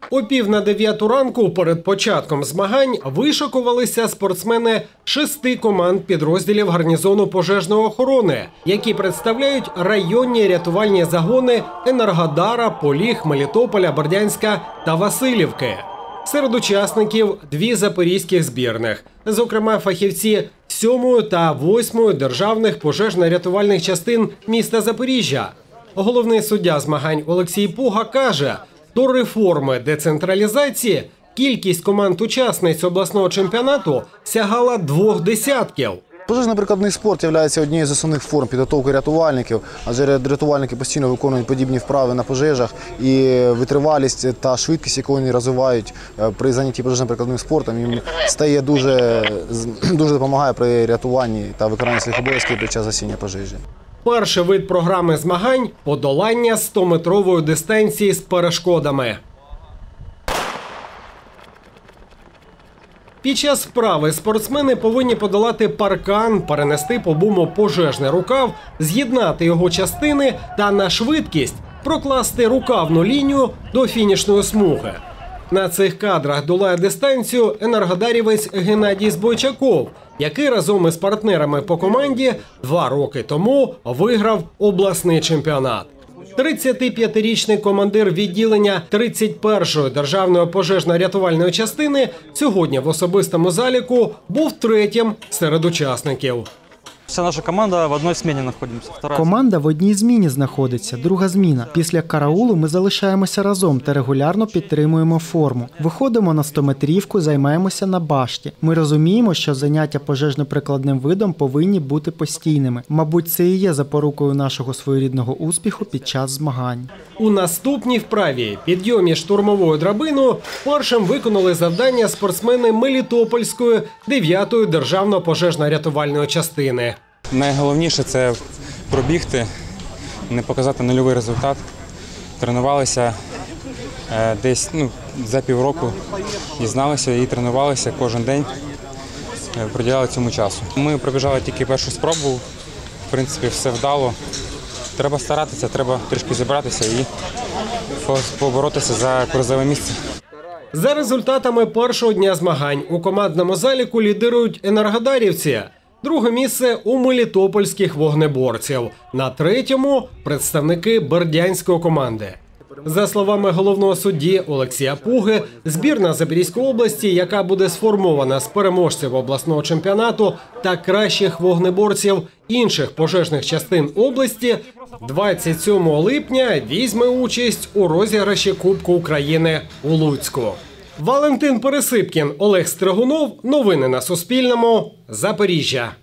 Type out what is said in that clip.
О 8:45 ранку перед початком змагань вишикувалися спортсмени 6 команд підрозділів гарнізону пожежної охорони, які представляють районні рятувальні загони Енергодара, Поліг, Мелітополя, Бердянська та Василівки. Серед учасників 2 запорізьких збірних, зокрема фахівці 7-ї та 8-ї державних пожежно-рятувальних частин міста Запоріжжя. Головний суддя змагань Олексій Пуга каже, до реформи децентралізації кількість команд-учасниць обласного чемпіонату сягала 2 десятків. Пожежно-прикладний спорт є однією з основних форм підготовки рятувальників, адже рятувальники постійно виконують подібні вправи на пожежах, і витривалість та швидкість, яку вони розвивають при занятті пожежно-прикладним спортом, їм стає дуже допомагає при рятуванні та виконанні своїх обов'язків під час гасіння пожежі. Перший вид програми змагань – подолання 100-метрової дистанції з перешкодами. Під час вправи спортсмени повинні подолати паркан, перенести по буму пожежний рукав, з'єднати його частини та на швидкість прокласти рукавну лінію до фінішної смуги. На цих кадрах долає дистанцію енергодарівець Геннадій Збойчаков, який разом із партнерами по команді 2 роки тому виграв обласний чемпіонат. 35-річний командир відділення 31-ї державної пожежно-рятувальної частини сьогодні в особистому заліку був 3-м серед учасників. Вся наша команда в одній зміні знаходиться. Команда в одній зміні знаходиться, друга зміна. Після караулу ми залишаємося разом та регулярно підтримуємо форму. Виходимо на 100-метрівку, займаємося на башті. Ми розуміємо, що заняття пожежно-прикладним видом повинні бути постійними. Мабуть, це і є запорукою нашого своєрідного успіху під час змагань. У наступній вправі – підйомі штурмовою драбиною першим виконали завдання спортсмени Мелітопольської 9-ї державної пожежно-рятувальної частини. Найголовніше – це пробігти, не показати нульовий результат. Тренувалися десь за півроку, дізналися і тренувалися кожен день, приділяли цьому часу. Ми пробіжали тільки першу спробу, в принципі, все вдало. Треба старатися, треба трішки зібратися і поборотися за призове місце. За результатами першого дня змагань у командному заліку лідирують енергодарівці. Друге місце у мелітопольських вогнеборців. На 3-му – представники бердянської команди. За словами головного судді Олексія Пуги, збірна Запорізької області, яка буде сформована з переможців обласного чемпіонату та кращих вогнеборців інших пожежних частин області, 27 липня візьме участь у розіграші Кубку України у Луцьку. Валентин Пересипкін, Олег Стригунов. Новини на Суспільному. Запоріжжя.